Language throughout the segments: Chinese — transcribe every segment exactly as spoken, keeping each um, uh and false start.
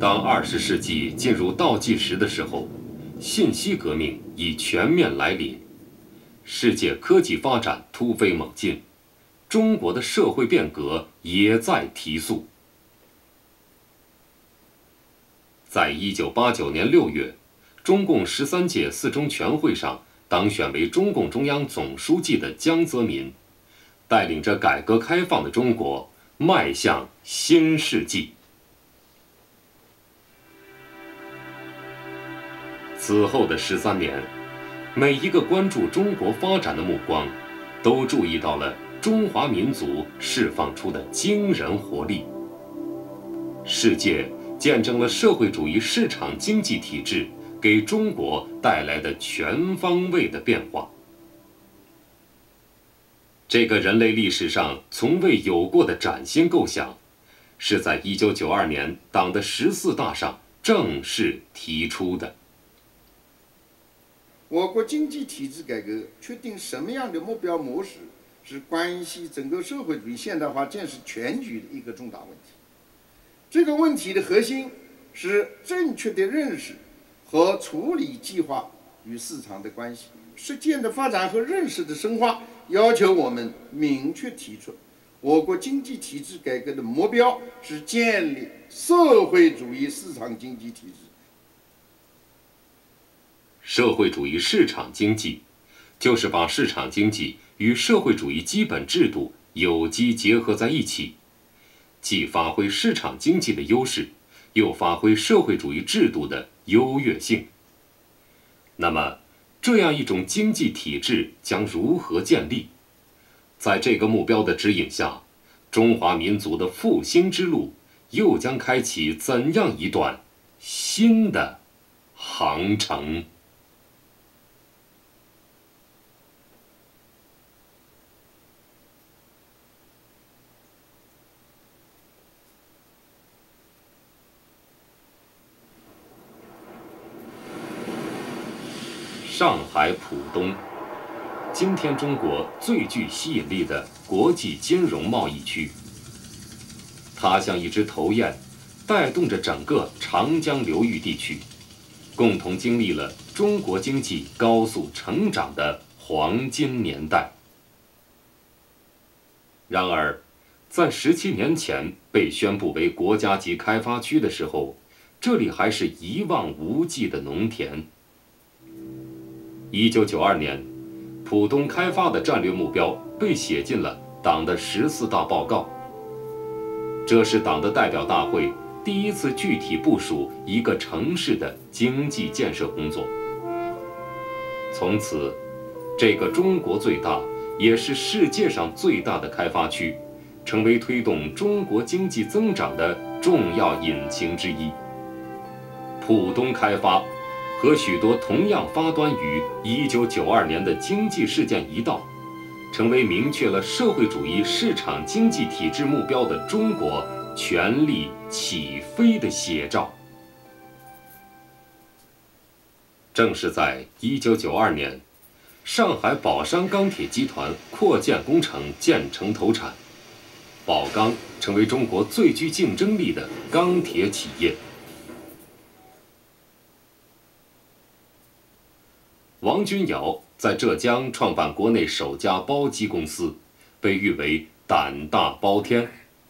当二十世纪进入倒计时的时候，信息革命已全面来临，世界科技发展突飞猛进，中国的社会变革也在提速。在一九八九年六月，中共十三届四中全会上当选为中共中央总书记的江泽民，带领着改革开放的中国迈向新世纪。此后的十三年，每一个关注中国发展的目光，都注意到了中华民族释放出的惊人活力。世界见证了社会主义市场经济体制给中国带来的全方位的变化。这个人类历史上从未有过的崭新构想，是在一九九二年党的十四大上正式提出的。 我国经济体制改革确定什么样的目标模式，是关系整个社会主义现代化建设全局的一个重大问题。这个问题的核心是正确的认识和处理计划与市场的关系。实践的发展和认识的深化，要求我们明确提出，我国经济体制改革的目标是建立社会主义市场经济体制。 社会主义市场经济，就是把市场经济与社会主义基本制度有机结合在一起，既发挥市场经济的优势，又发挥社会主义制度的优越性。那么，这样一种经济体制将如何建立？在这个目标的指引下，中华民族的复兴之路又将开启怎样一段新的航程？上海浦东，今天中国最具吸引力的国际金融贸易区。它像一只头雁，带动着整个长江流域地区，共同经历了中国经济高速成长的黄金年代。然而，在十七年前被宣布为国家级开发区的时候，这里还是一望无际的农田。一九九二年，浦东开发的战略目标被写进了党的十四大报告。这是党的代表大会第一次具体部署一个城市的经济建设工作。从此，这个中国最大也是世界上最大的开发区，成为推动中国经济增长的重要引擎之一。浦东开发和许多同样发端于一九九二年的经济事件一道，成为明确了社会主义市场经济体制目标的中国全力起飞的写照。正是在一九九二年，上海宝山钢铁集团扩建工程建成投产，宝钢成为中国最具竞争力的钢铁企业。王君尧在浙江创办国内首家包机公司，被誉为胆大包天。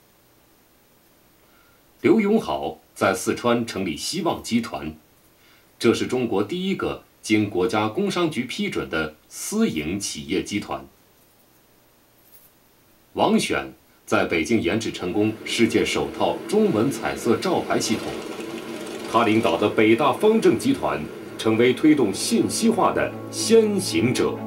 刘永好在四川成立希望集团，这是中国第一个经国家工商局批准的私营企业集团。王选在北京研制成功世界首套中文彩色照牌系统，他领导的北大方正集团成为推动信息化的先行者。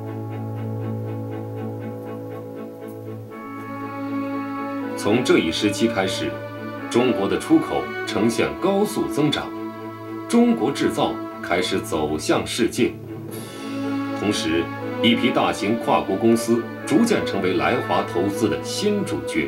从这一时期开始，中国的出口呈现高速增长，中国制造开始走向世界。同时，一批大型跨国公司逐渐成为来华投资的新主角。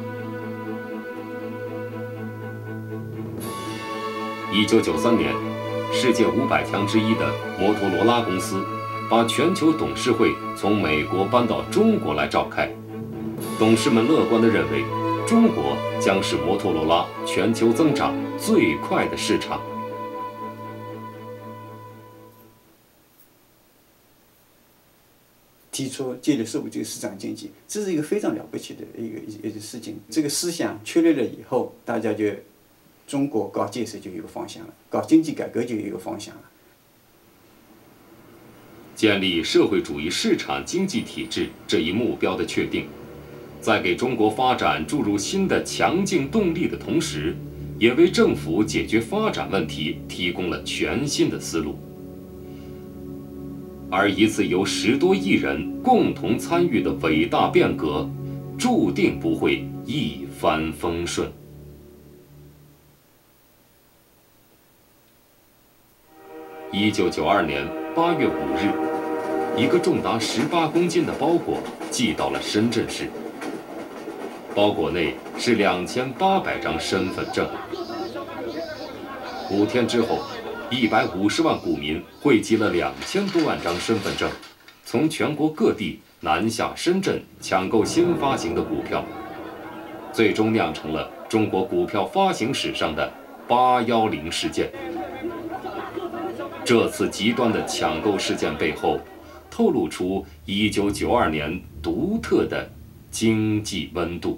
一九九三年，世界五百强之一的摩托罗拉公司把全球董事会从美国搬到中国来召开。董事们乐观地认为，中国将是摩托罗拉全球增长最快的市场。 提出建立社会主义市场经济，这是一个非常了不起的一个一个事情。这个思想确立了以后，大家就中国搞建设就有个方向了，搞经济改革就有一个方向了。 建立社会主义市场经济体制这一目标的确定，在给中国发展注入新的强劲动力的同时，也为政府解决发展问题提供了全新的思路。而一次由十多亿人共同参与的伟大变革，注定不会一帆风顺。一九九二年八月五日，一个重达十八公斤的包裹寄到了深圳市。包裹内是两千八百张身份证。五天之后，一百五十万股民汇集了两千多万张身份证，从全国各地南下深圳抢购新发行的股票，最终酿成了中国股票发行史上的八一零事件。这次极端的抢购事件背后，透露出一九九二年独特的经济温度。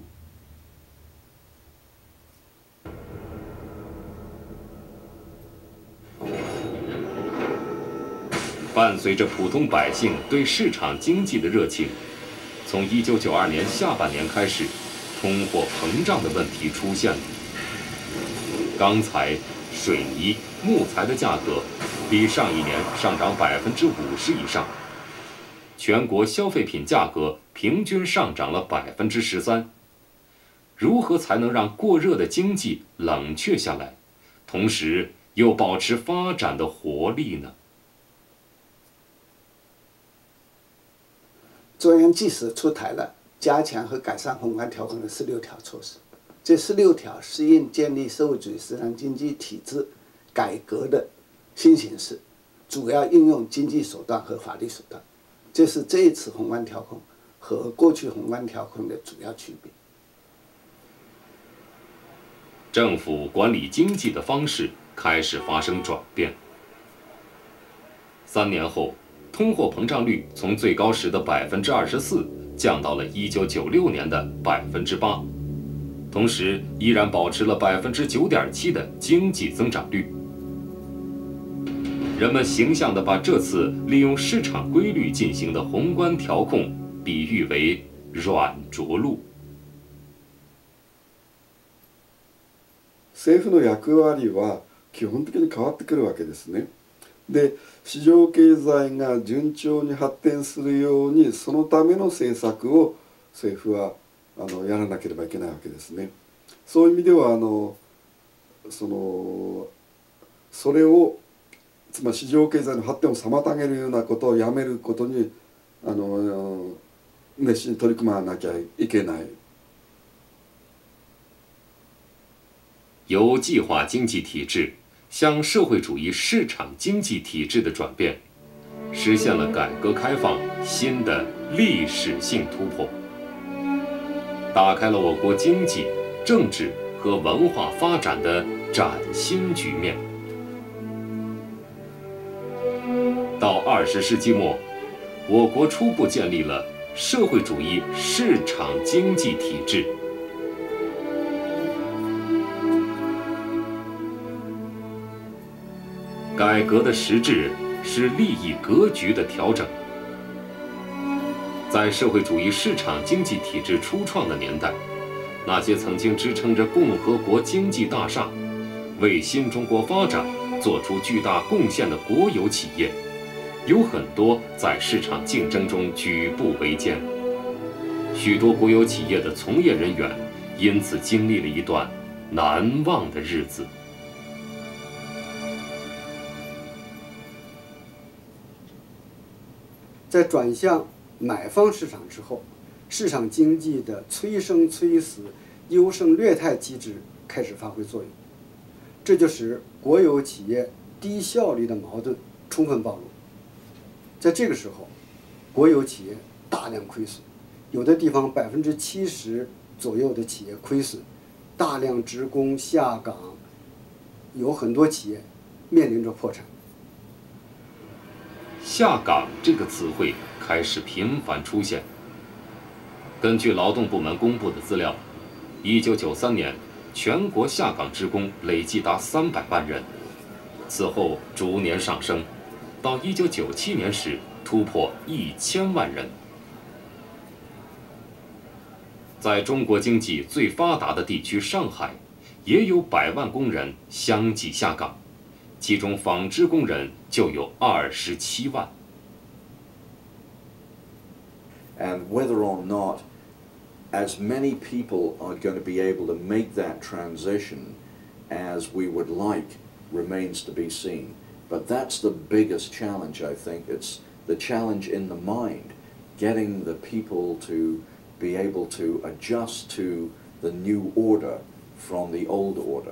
伴随着普通百姓对市场经济的热情，从一九九二年下半年开始，通货膨胀的问题出现了。钢材、水泥、木材的价格比上一年上涨百分之五十以上，全国消费品价格平均上涨了百分之十三。如何才能让过热的经济冷却下来，同时又保持发展的活力呢？ 中央即时出台了加强和改善宏观调控的十六条措施，这十六条适应建立社会主义市场经济体制改革的新形势，主要应用经济手段和法律手段，这是这一次宏观调控和过去宏观调控的主要区别。 政府管理经济的方式开始发生转变。三年后，通货膨胀率从最高时的百分之二十四降到了一九九六年的百分之八，同时依然保持了百分之九点七的经济增长率。人们形象地把这次利用市场规律进行的宏观调控比喻为软着陆。 政府の役割は基本的に変わってくるわけですね。で、市場経済が順調に発展するように、そのための政策を政府はあのやらなければいけないわけですね。そういう意味ではあのそのそれをつまり市場経済の発展を妨げるようなことをやめることにあの熱心に取り組まなきゃいけない。 由计划经济体制向社会主义市场经济体制的转变，实现了改革开放新的历史性突破，打开了我国经济、政治和文化发展的崭新局面。到二十世纪末，我国初步建立了社会主义市场经济体制。改革的实质是利益格局的调整。在社会主义市场经济体制初创的年代，那些曾经支撑着共和国经济大厦，为新中国发展做出巨大贡献的国有企业，有很多在市场竞争中举步维艰。许多国有企业的从业人员因此经历了一段难忘的日子。 在转向买方市场之后，市场经济的催生催死、优胜劣汰机制开始发挥作用，这就使国有企业低效率的矛盾充分暴露。在这个时候，国有企业大量亏损，有的地方百分之七十左右的企业亏损，大量职工下岗， 有很多企业面临着破产。 下岗这个词汇开始频繁出现。根据劳动部门公布的资料，一九九三年全国下岗职工累计达三百万人，此后逐年上升，到一九九七年时突破一千万人。在中国经济最发达的地区上海，也有百万工人相继下岗，其中纺织工人就有二十七万。 And whether or not as many people are going to be able to make that transition as we would like remains to be seen. But that's the biggest challenge, I think. It's the challenge in the mind, getting the people to be able to adjust to the new order from the old order.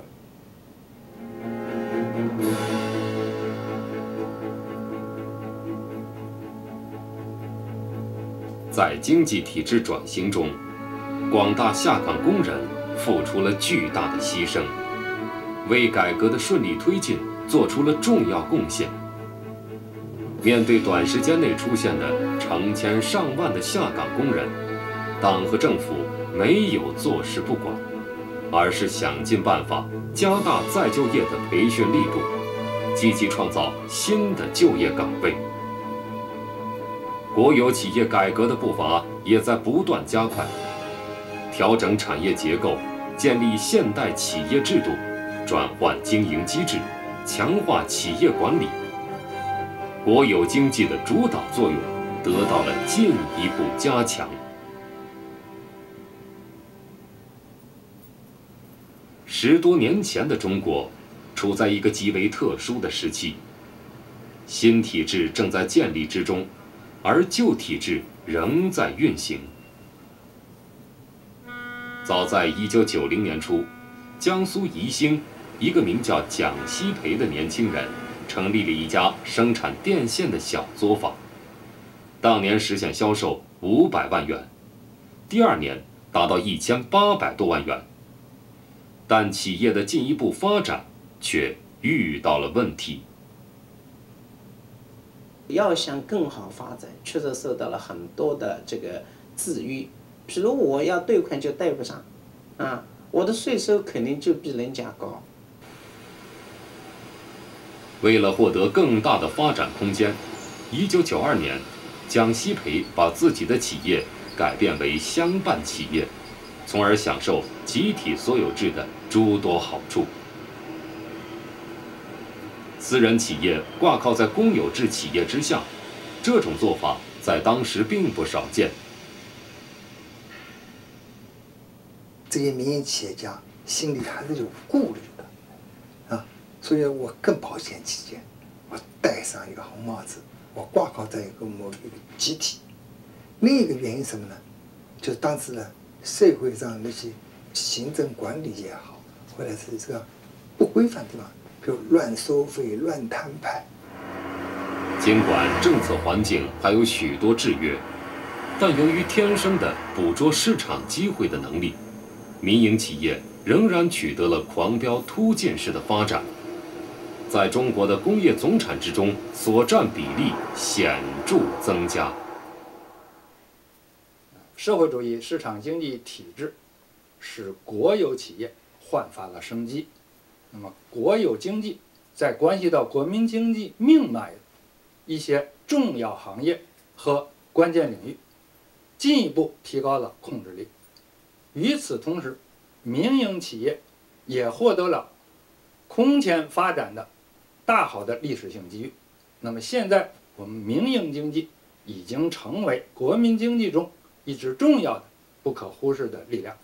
在经济体制转型中，广大下岗工人付出了巨大的牺牲，为改革的顺利推进做出了重要贡献。面对短时间内出现的成千上万的下岗工人，党和政府没有坐视不管，而是想尽办法加大再就业的培训力度，积极创造新的就业岗位。国有企业改革的步伐也在不断加快，调整产业结构，建立现代企业制度，转换经营机制，强化企业管理，国有经济的主导作用得到了进一步加强。十多年前的中国处在一个极为特殊的时期，新体制正在建立之中，而旧体制仍在运行。早在一九九零年初，江苏宜兴一个名叫蒋锡培的年轻人成立了一家生产电线的小作坊，当年实现销售五百万元，第二年达到一千八百多万元。但企业的进一步发展却遇到了问题。 要想更好发展，确实受到了很多的这个制约。比如我要贷款就贷不上，啊，我的税收肯定就比人家高。 为了获得更大的发展空间，一九九二年，蒋锡培把自己的企业改变为乡办企业，从而享受集体所有制的诸多好处。私人企业挂靠在公有制企业之下，这种做法在当时并不少见。 这些民营企业家心里还是有顾虑的，啊，所以我更保险起见，我戴上一个红帽子，我挂靠在一个某一个集体。另一个原因是什么呢？就是当时呢，社会上那些行政管理也好，或者是这个不规范的地方，比如乱收费、乱摊派。 尽管政策环境还有许多制约，但由于天生的捕捉市场机会的能力，民营企业仍然取得了狂飙突进式的发展，在中国的工业总产值中所占比例显著增加。 社会主义市场经济体制使国有企业焕发了生机。那么，国有经济在关系到国民经济命脉的一些重要行业和关键领域，进一步提高了控制力。与此同时，民营企业也获得了空前发展的大好的历史性机遇。那么现在我们民营经济已经成为国民经济中一支重要的、不可忽视的力量。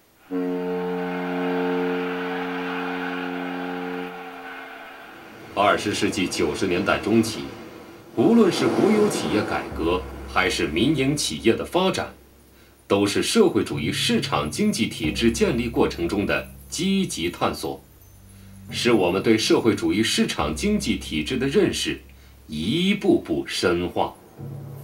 二十世纪九十年代中期，无论是国有企业改革，还是民营企业的发展，都是社会主义市场经济体制建立过程中的积极探索，使我们对社会主义市场经济体制的认识一步步深化。